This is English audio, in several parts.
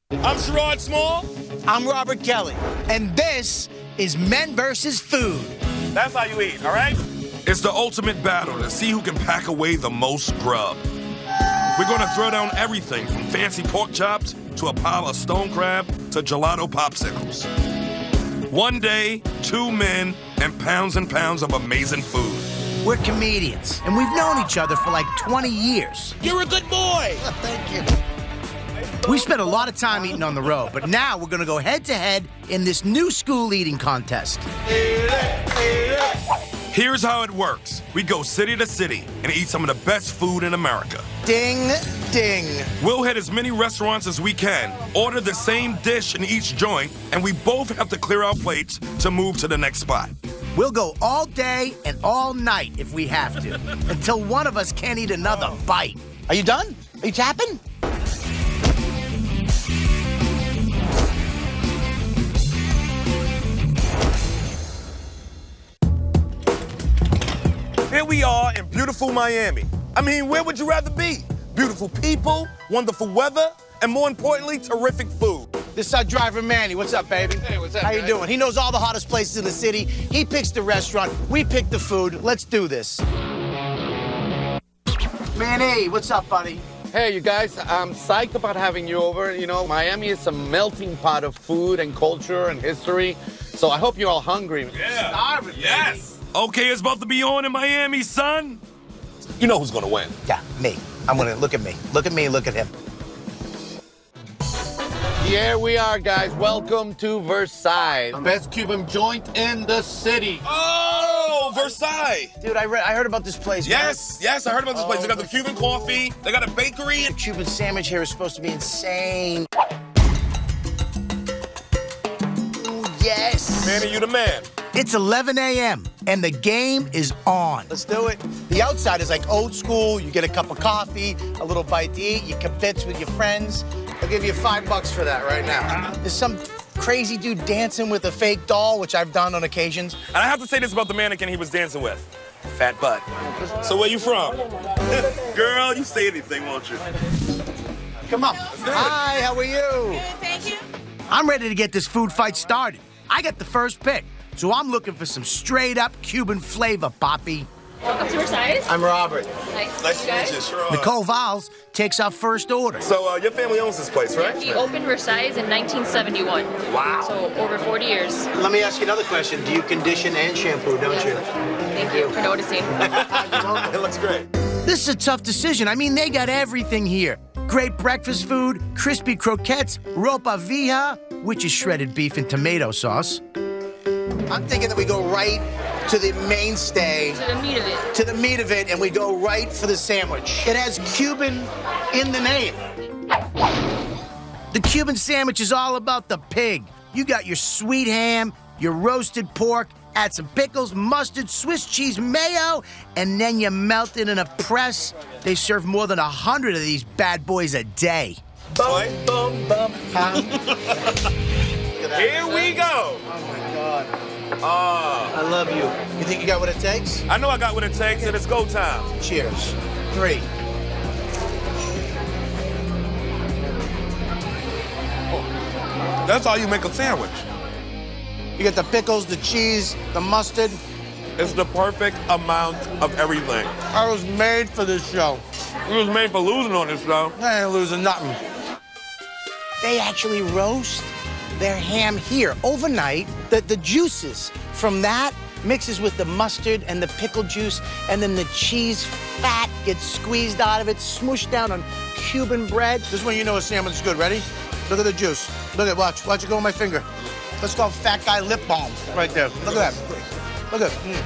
I'm Sherrod Small. I'm Robert Kelly. And this is Men vs. Food. That's how you eat, all right? It's the ultimate battle to see who can pack away the most grub. We're gonna throw down everything from fancy pork chops to a pile of stone crab to gelato popsicles. One day, two men, and pounds of amazing food. We're comedians, and we've known each other for like 20 years. You're a good boy. Thank you. We spent a lot of time eating on the road, but now we're gonna go head-to-head in this new school eating contest. Here's how it works. We go city to city and eat some of the best food in America. Ding, ding. We'll hit as many restaurants as we can, order the same dish in each joint, and we both have to clear our plates to move to the next spot. We'll go all day and all night if we have to, until one of us can't eat another bite. Are you done? Are you tapping? Here we are in beautiful Miami. I mean, where would you rather be? Beautiful people, wonderful weather, and more importantly, terrific food. This is our driver, Manny. What's up, baby? Hey, what's up, How you guys? doing? He knows all the hottest places in the city. He picks the restaurant. We pick the food. Let's do this. Manny, what's up, buddy? Hey, you guys, I'm psyched about having you over. You know, Miami is a melting pot of food and culture and history, so I hope you're all hungry. Yeah. Starving, Yes. Okay, it's about to be on in Miami, son. You know who's gonna win. Yeah, me. I'm gonna look at me. Look at me, look at him. Here we are, guys. Welcome to Versailles, the best Cuban joint in the city. Oh, Versailles. Dude, I heard about this place. man. Yes, I heard about this place. They got the Cuban coffee, they got a bakery. The Cuban sandwich here is supposed to be insane. Ooh, yes. Manny, you the man. It's 11 a.m. and the game is on. Let's do it. The outside is like old school. You get a cup of coffee, a little bite to eat, you kibitz with your friends. I'll give you $5 for that right now. There's some crazy dude dancing with a fake doll, which I've done on occasions. And I have to say this about the mannequin he was dancing with. Fat butt. So where you from? Girl, you say anything, won't you? Come on. Hi, how are you? Good, thank you. I'm ready to get this food fight started. I got the first pick, so I'm looking for some straight-up Cuban flavor, Poppy. Welcome to Versailles. I'm Robert. Nice to meet you, sure. Nicole Valls takes our first order. So your family owns this place, right? We opened Versailles in 1971. Wow. So over 40 years. Let me ask you another question. Do you condition and shampoo, don't you? Thank you for noticing. It looks great. This is a tough decision. I mean, they got everything here. Great breakfast food, crispy croquettes, ropa vieja, which is shredded beef and tomato sauce. I'm thinking that we go right to the mainstay. To the meat of it. To the meat of it, and we go right for the sandwich. It has Cuban in the name. The Cuban sandwich is all about the pig. You got your sweet ham, your roasted pork, add some pickles, mustard, Swiss cheese, mayo, and then you melt it in a press. They serve more than 100 of these bad boys a day. Boom, boom, boom. Here we go. Oh, my God. Ah. I love you. You think you got what it takes? I know I got what it takes, and it's go time. Cheers. 3. That's how you make a sandwich. You get the pickles, the cheese, the mustard. It's the perfect amount of everything. I was made for this show. We was made for losing on this, though. I ain't losing nothing. They actually roast their ham here overnight. The juices from that mixes with the mustard and the pickle juice, and then the cheese fat gets squeezed out of it, smooshed down on Cuban bread. This is when you know a sandwich is good. Ready? Look at the juice. Look at it. Watch it go on my finger. Let's go fat guy lip balm right there. Look at that. Look at it.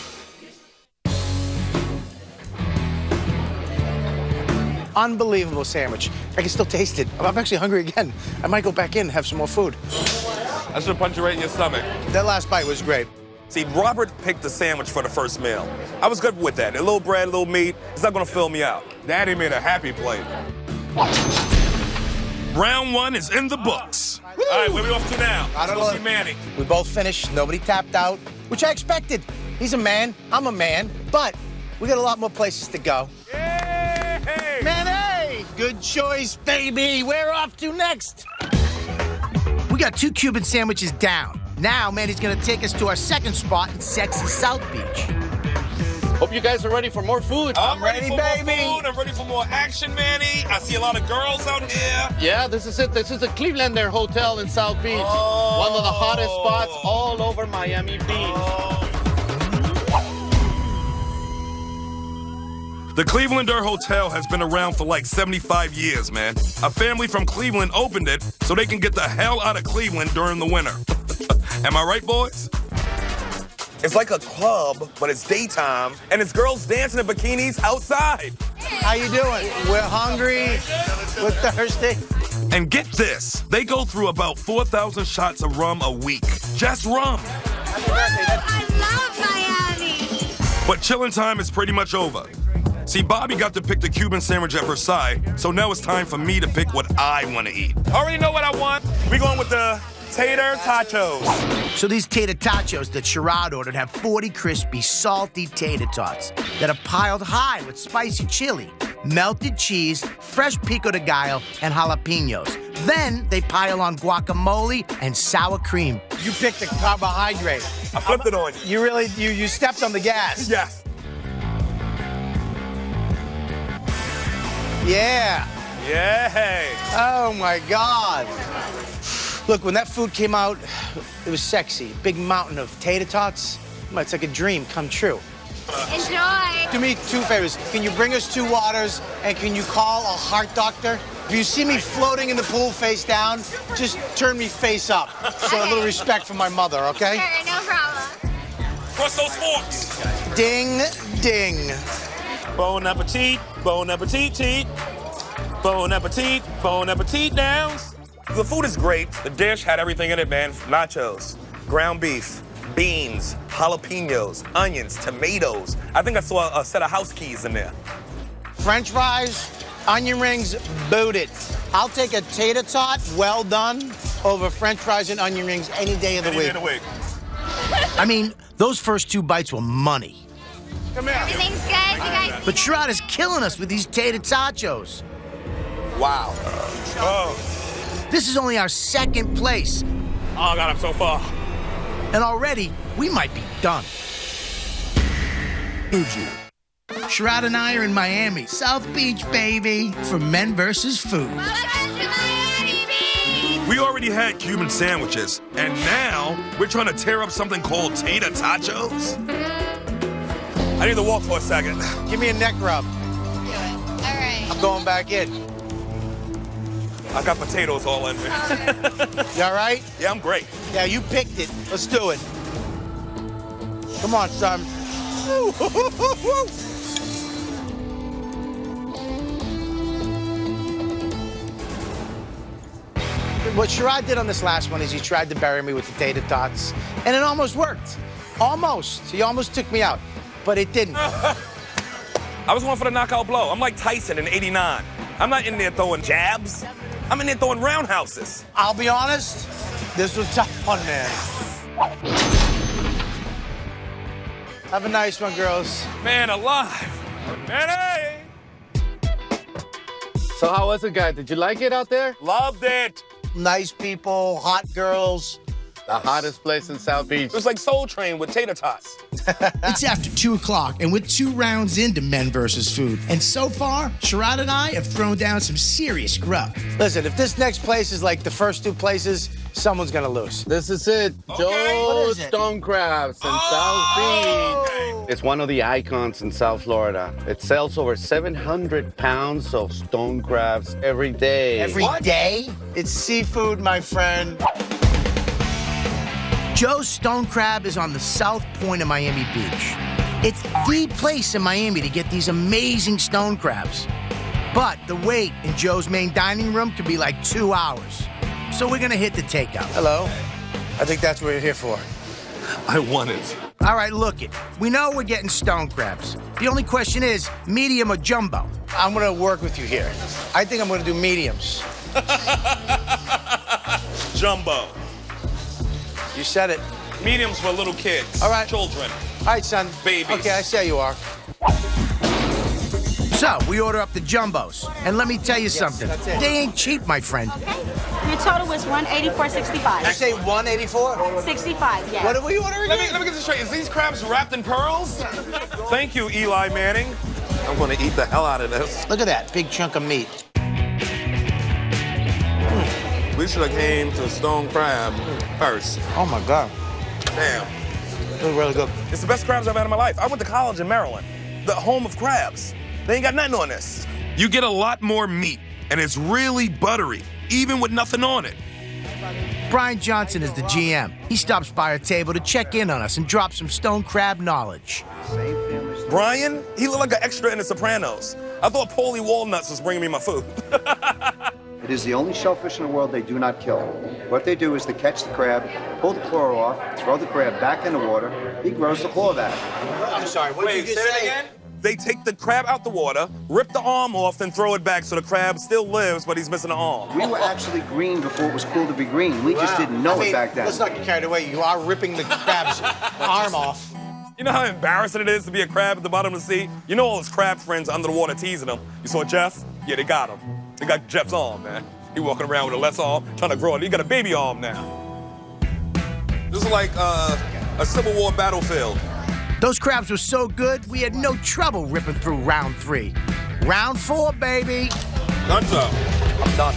Unbelievable sandwich. I can still taste it. I'm actually hungry again. I might go back in and have some more food. I should punch you right in your stomach. That last bite was great. See, Robert picked the sandwich for the first meal. I was good with that. A little bread, a little meat. It's not gonna fill me out. Daddy made a happy plate. Round 1 is in the books. All right, where we off to now? I don't Let's go know. see Manny. We both finished. Nobody tapped out, which I expected. He's a man. I'm a man. But we got a lot more places to go. Yay! Manny! Good choice, baby. Where off to next? We got 2 Cuban sandwiches down. Now, Manny's gonna take us to our second spot in sexy South Beach. Hope you guys are ready for more food. I'm ready for more food. I'm ready for more action, Manny. I see a lot of girls out here. Yeah, this is it. This is the Clevelander Hotel in South Beach. Oh. One of the hottest spots all over Miami Beach. The Clevelander Hotel has been around for like 75 years, man. A family from Cleveland opened it so they can get the hell out of Cleveland during the winter. Am I right, boys? It's like a club, but it's daytime, and it's girls dancing in bikinis outside. How you doing? We're hungry. We're thirsty. And get this, they go through about 4,000 shots of rum a week. Just rum. I love Miami. But chillin' time is pretty much over. See, Bobby got to pick the Cuban sandwich at Versailles, so now it's time for me to pick what I want to eat. I already know what I want. We're going with the tater tachos. So these tater tachos that Sherrod ordered have 40 crispy, salty tater tots that are piled high with spicy chili, melted cheese, fresh pico de gallo, and jalapenos. Then they pile on guacamole and sour cream. You picked the carbohydrate. I flipped it on you. You really, you stepped on the gas. Yes. Yeah. Yay. Oh my God. Look, when that food came out, it was sexy. Big mountain of tater tots. It's like a dream come true. Enjoy. Do me 2 favors. Can you bring us 2 waters, and can you call a heart doctor? If you see me floating in the pool face down, just turn me face up. So a little respect for my mother, okay? Sure, no problem. Cross those forks. Ding, ding. Bon appetit, bon appetit, teat. Bon appetit, bon appetit, downs. The food is great. The dish had everything in it, man. Nachos, ground beef, beans, jalapenos, onions, tomatoes. I think I saw a set of house keys in there. French fries, onion rings, booted. I'll take a tater tot, well done, over French fries and onion rings any day of the week. I mean, those first 2 bites were money. Come here. Everything's good. You guys. But Sherrod is killing us with these tater tachos. Wow. Oh. This is only our second place, Oh, God, I'm so far. and already we might be done. Sherrod and I are in Miami, South Beach, baby, for Men vs. Food. Welcome to Miami Beach. We already had Cuban sandwiches, and now we're trying to tear up something called tater tachos? I need to walk for a second. Give me a neck rub. Do it. All right. I'm going back in. I got potatoes all in me. You all right? Yeah, I'm great. Yeah, you picked it. Let's do it. Come on, son. What Sherrod did on this last one is he tried to bury me with the tater tots, and it almost worked. Almost. He almost took me out, but it didn't. I was going for the knockout blow. I'm like Tyson in '89. I'm not in there throwing jabs. I'm in there throwing roundhouses. I'll be honest, this was a tough one, man. Have a nice one, girls. Man alive. Manny! So how was it, guys? Did you like it out there? Loved it. Nice people, hot girls. The hottest place in South Beach. It was like Soul Train with tater tots. It's after 2 o'clock, and we're 2 rounds into Men vs. Food. And so far, Sherrod and I have thrown down some serious grub. Listen, if this next place is like the first 2 places, someone's gonna lose. This is it. Okay. Joe's What is it? Stone Crabs in South Beach. It's one of the icons in South Florida. It sells over 700 pounds of stone crabs every day. Every day? It's seafood, my friend. Joe's Stone Crab is on the south point of Miami Beach. It's the place in Miami to get these amazing stone crabs. But the wait in Joe's main dining room could be like 2 hours. So we're gonna hit the takeout. Hello? I think that's what you're here for. I want it. All right, look it. We know we're getting stone crabs. The only question is, medium or jumbo? I'm gonna work with you here. I think I'm gonna do mediums. Jumbo. You said it. Mediums for little kids. All right. Children. All right, son. Babies. Okay, I see how you are. So, we order up the jumbos. And let me tell you something. that's it. They ain't cheap, my friend. Your total was $184.65. You say 184? 65, yes. What did we order again? Let me get this straight. Is these crabs wrapped in pearls? Thank you, Eli Manning. I'm gonna eat the hell out of this. Look at that big chunk of meat. We should have came to stone crab first. Oh my God. Damn. They're really good. It's the best crabs I've had in my life. I went to college in Maryland, the home of crabs. They ain't got nothing on this. You get a lot more meat, and it's really buttery, even with nothing on it. Brian Johnson is the GM. He stops by our table to check in on us and drop some stone crab knowledge. Brian, he looked like an extra in The Sopranos. I thought Paulie Walnuts was bringing me my food. It is the only shellfish in the world they do not kill. What they do is they catch the crab, pull the claw off, throw the crab back in the water. He grows the claw back. I'm sorry, what did you just say? Again? They take the crab out the water, rip the arm off, then throw it back so the crab still lives, but he's missing an arm. We were actually green before it was cool to be green. We just didn't know it back then. Let's not get carried away. You are ripping the crab's arm off. You know how embarrassing it is to be a crab at the bottom of the sea? You know all his crab friends under the water teasing him. You saw Jeff? Yeah, they got him. They got Jeff's arm, man. He walking around with a less arm, trying to grow it. He got a baby arm now. This is like a Civil War battlefield. Those crabs were so good, we had no trouble ripping through round 3. Round 4, baby. Done so. I'm done.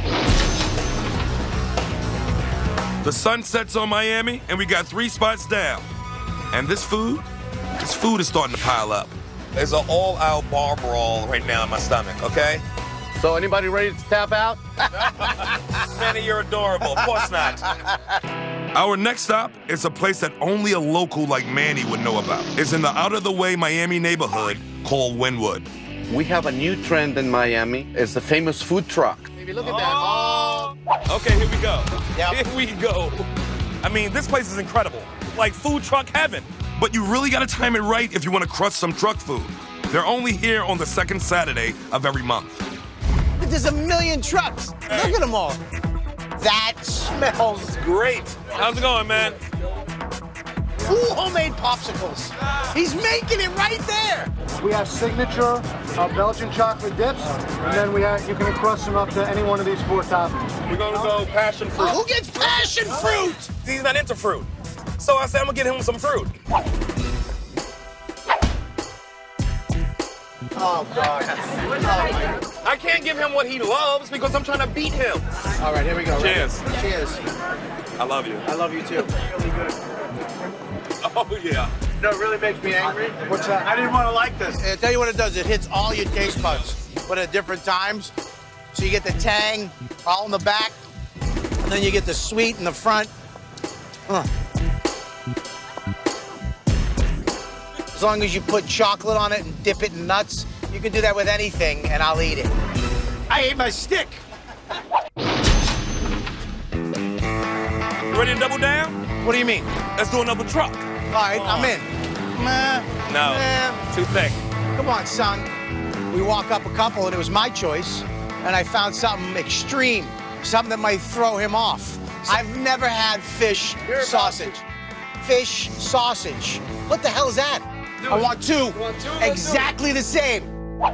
The sun sets on Miami, and we got 3 spots down. And this food is starting to pile up. There's an all-out bar brawl right now in my stomach, okay? So anybody ready to tap out? Manny, you're adorable. Of course not. Our next stop is a place that only a local like Manny would know about. It's in the out-of-the-way Miami neighborhood called Wynwood. We have a new trend in Miami. It's the famous food truck. Maybe look at that. Oh. Okay, here we go. Yep. Here we go. I mean, this place is incredible. Like food truck heaven. But you really gotta time it right if you wanna crush some truck food. They're only here on the second Saturday of every month. There's a million trucks. Hey. Look at them all. That smells Great. How's it going, man? 2 homemade popsicles. He's making it right there. We have signature Belgian chocolate dips, and then you can crust them up to any one of these 4 toppings. We're gonna go passion fruit. Who gets passion fruit? He's not into fruit. So I said I'm gonna get him some fruit. Oh, God. I can't give him what he loves because I'm trying to beat him. All right, here we go. Cheers. Ready? Cheers. I love you. I love you, too. Oh, yeah. No, it really makes me angry. What's that? I didn't want to like this. I'll tell you what it does. It hits all your taste buds, but at different times. So you get the tang all in the back, and then you get the sweet in the front. As long as you put chocolate on it and dip it in nuts, you can do that with anything, and I'll eat it. I ate my stick. Ready to double down? What do you mean? Let's do another truck. All right, I'm in. No, too thick. Come on, son. We walk up a couple, and it was my choice, and I found something extreme, something that might throw him off. I've never had fish sausage. Fish sausage. What the hell is that? I want 2. You want 2? Exactly the same.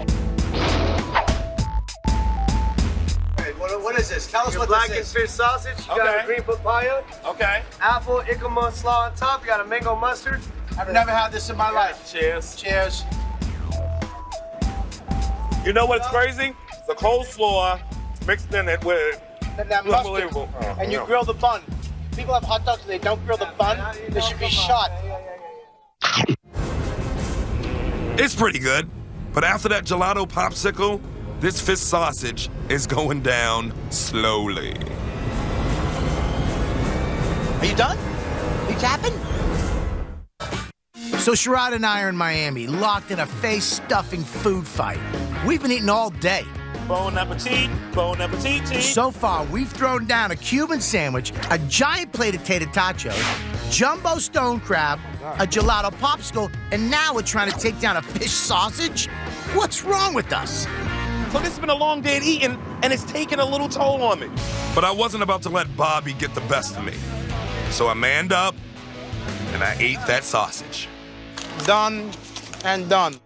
What is this? Tell us what Black this and is. fish sausage. You got Okay. a green papaya, Okay. apple, ikama slaw on top. You got a mango mustard. I've never had this in my life. Cheers. Cheers. You know what's crazy? The coleslaw mixed in it with And that mustard. unbelievable. And you grill the bun. People have hot dogs and they don't grill the bun. They should be shot. It's pretty good, but after that gelato popsicle, this fish sausage is going down slowly. Are you done? You tapping? So Sherrod and I are in Miami, locked in a face-stuffing food fight. We've been eating all day. Bon appetit, bon appetit. So far, we've thrown down a Cuban sandwich, a giant plate of tater tachos, jumbo stone crab, a gelato popsicle, and now we're trying to take down a fish sausage? What's wrong with us? So this has been a long day of eating, and it's taking a little toll on me. But I wasn't about to let Bobby get the best of me. So I manned up, and I ate that sausage. Done and done.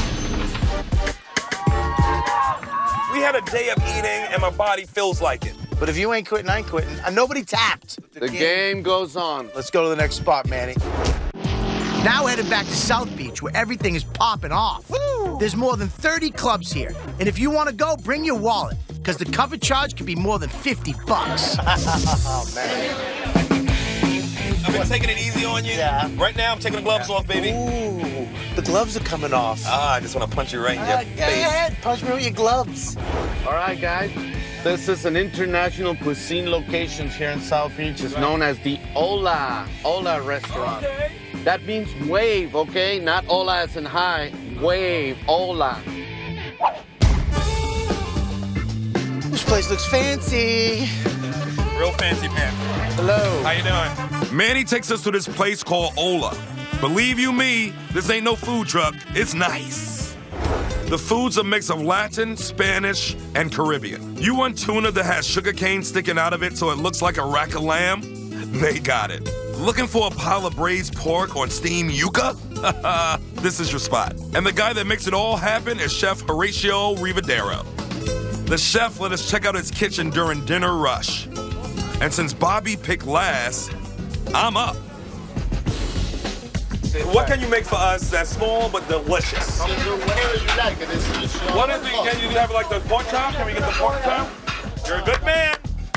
We had a day of eating, and my body feels like it. But if you ain't quitting, I ain't quitting. Nobody tapped. The game goes on. Let's go to the next spot, Manny. Now headed back to South Beach, where everything is popping off. Woo! There's more than 30 clubs here. And if you want to go, bring your wallet, because the cover charge could be more than 50 bucks. Oh, man. I've been taking it easy on you. Yeah. Right now, I'm taking the gloves off, baby. Ooh, the gloves are coming off. I just want to punch you right in your face. Go ahead, punch me with your gloves. All right, guys. This is an international cuisine location here in South Beach. It's known as the Ola restaurant. Okay. That means wave, okay? Not Ola as in high. Wave, Ola. This place looks fancy. Real fancy pants. Hello. How you doing? Manny takes us to this place called Ola. Believe you me, this ain't no food truck. It's nice. The food's a mix of Latin, Spanish, and Caribbean. You want tuna that has sugar cane sticking out of it so it looks like a rack of lamb? They got it. Looking for a pile of braised pork on steamed yuca? This is your spot. And the guy that makes it all happen is Chef Horatio Rivadero. The chef let us check out his kitchen during dinner rush. And since Bobby picked last, I'm up. What can you make for us that's small but delicious? What is it? Can you have like the pork chop? Can we get the pork chop? You're a good man.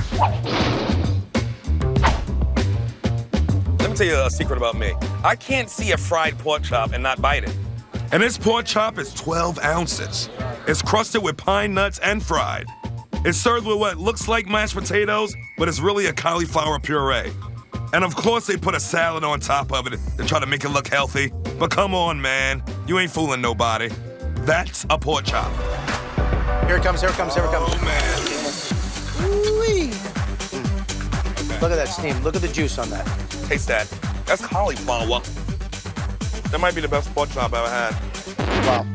Let me tell you a secret about me. I can't see a fried pork chop and not bite it. And this pork chop is 12 ounces. It's crusted with pine nuts and fried. It's served with what looks like mashed potatoes, but it's really a cauliflower puree. And of course they put a salad on top of it to try to make it look healthy. But come on, man. You ain't fooling nobody. That's a pork chop. Here it comes, here it comes, here it comes. Oh, man. Ooh-wee. Look at that steam. Look at the juice on that. Taste that. That's cauliflower. That might be the best pork chop I've ever had. Wow.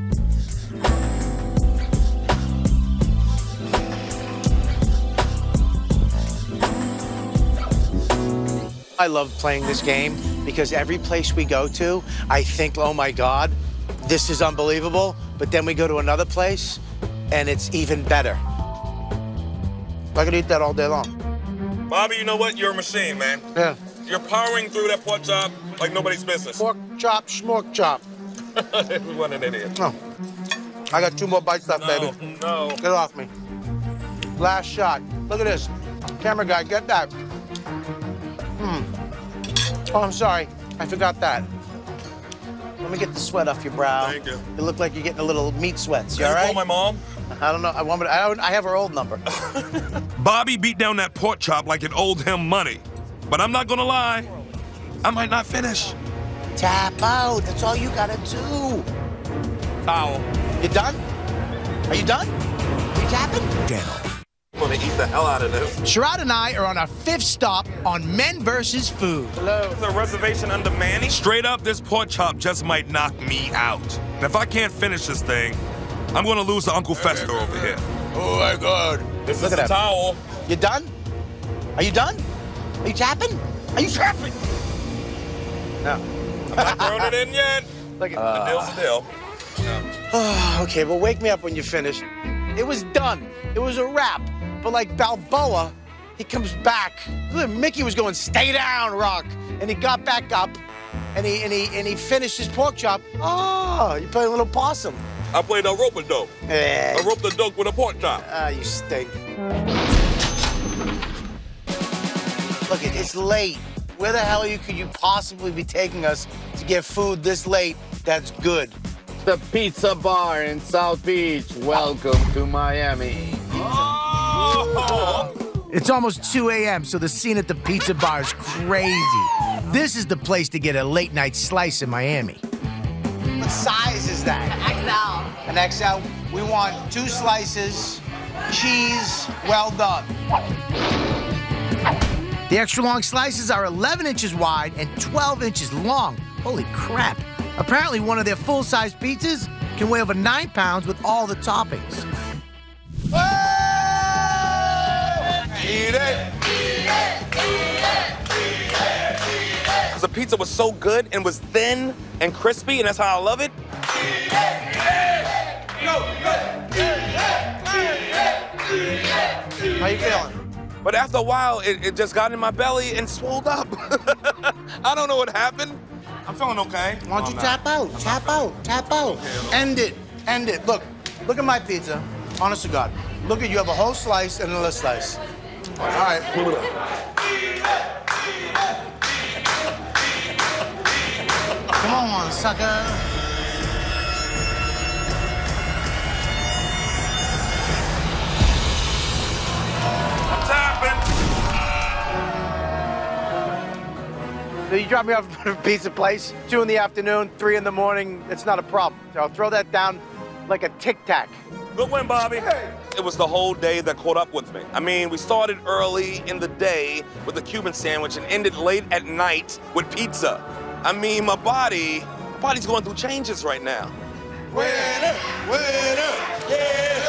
I love playing this game because every place we go to, I think, oh my God, this is unbelievable. But then we go to another place and it's even better. I could eat that all day long. Bobby, you know what? You're a machine, man. Yeah. You're powering through that pork chop like nobody's business. Pork chop, schmork chop. What an idiot. Oh. I got 2 more bites left, baby. No. Get it off me. Last shot. Look at this. Camera guy, get that. Oh, I'm sorry. I forgot that. Let me get the sweat off your brow. Thank you. You look like you're getting a little meat sweats. You Can all you right? call my mom? I don't know. I have her old number. Bobby beat down that pork chop like it owed him money. But I'm not gonna lie, I might not finish. Tap out. That's all you gotta do. Towel. You done? Are you done? You tapping? I'm gonna eat the hell out of this. Sherrod and I are on our 5th stop on Men vs. Food. Hello. There's a reservation under Manny. Straight up, this pork chop just might knock me out. And if I can't finish this thing, I'm gonna lose to Uncle Fester over here. Oh my God. This Look is at the that. towel. You done? Are you done? Are you tapping? Are you tapping? No. I'm not throwing it in yet. Look at The deal's a deal. Okay, well, wake me up when you finish. It was done. It was a wrap. But like Balboa, he comes back. Look, Mickey was going, "Stay down, Rock," and he got back up, and he finished his pork chop. Oh, you played a little possum. I played a rope-a-dope. Eh. I roped the dope with a pork chop. Ah, you stink. Look, it's late. Where the hell could you possibly be taking us to get food this late that's good? The Pizza Bar in South Beach. Welcome to Miami. It's almost 2 a.m., so the scene at the pizza bar is crazy. This is the place to get a late-night slice in Miami. What size is that? XL. An XL. We want 2 slices, cheese, well done. The extra long slices are 11 inches wide and 12 inches long. Holy crap. Apparently, one of their full-size pizzas can weigh over 9 pounds with all the toppings. Eat it. The pizza was so good and was thin and crispy, and that's how I love it. How you feeling? But after a while, it just got in my belly and swelled up. I don't know what happened. I'm feeling okay. Why don't you tap out? Tap out. Tap out. End it. End it. Look at my pizza. Honest to God. Look at you have a whole slice and another slice. All right. Come on, sucker. I'm tapping. So you drop me off at a pizza place, 2 in the afternoon, 3 in the morning, it's not a problem. So I'll throw that down like a tic-tac. Good win, Bobby. Hey. It was the whole day that caught up with me. I mean, we started early in the day with a Cuban sandwich and ended late at night with pizza. I mean, my body's going through changes right now. Winner, winner, yeah.